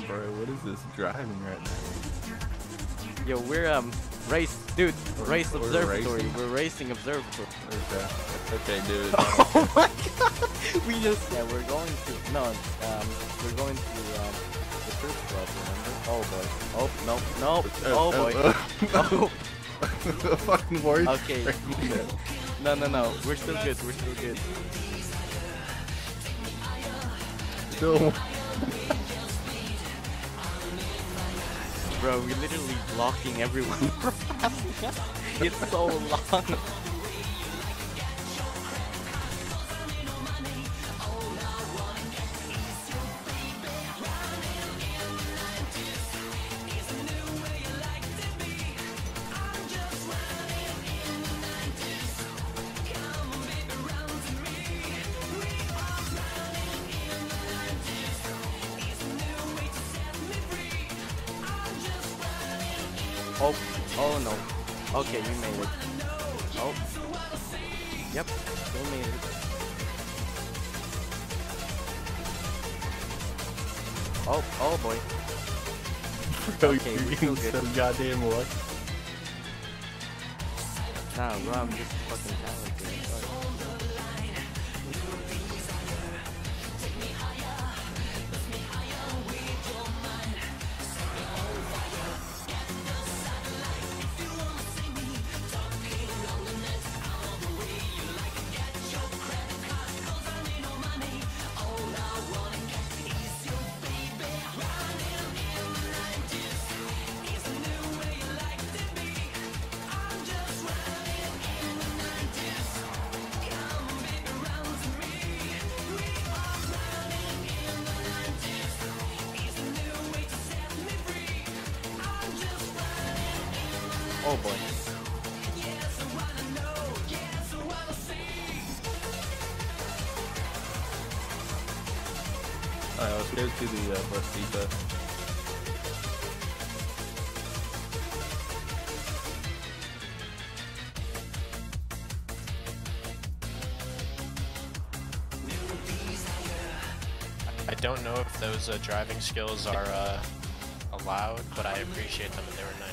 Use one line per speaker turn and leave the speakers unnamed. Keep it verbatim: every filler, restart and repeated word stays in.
Bro, what is this driving right now?
Yo, we're um race, dude. Race
We're
observatory.
racing?
We're racing observatory.
Okay, okay, dude.
Oh my god! We just yeah, we're going to no, um, we're going to um the first club. Remember? Oh boy. Oh no, no. Oh boy. Oh.
Fucking worried.
Okay. No, no, no. We're still good. We're still good.
Still.
Bro, we're literally blocking everyone from passing us. It's so long. Oh, oh no. Okay, you made it. Oh. Yep, still made it. Oh, oh boy.
Bro,
Okay,
you're
we feel
getting
good.
so goddamn lucky.
Nah, bro, I'm just fucking talented. Sorry. Oh boy.
Alright, let's go to the uh, Rosita.
I don't know if those uh, driving skills are uh, allowed, but I appreciate them and they were nice.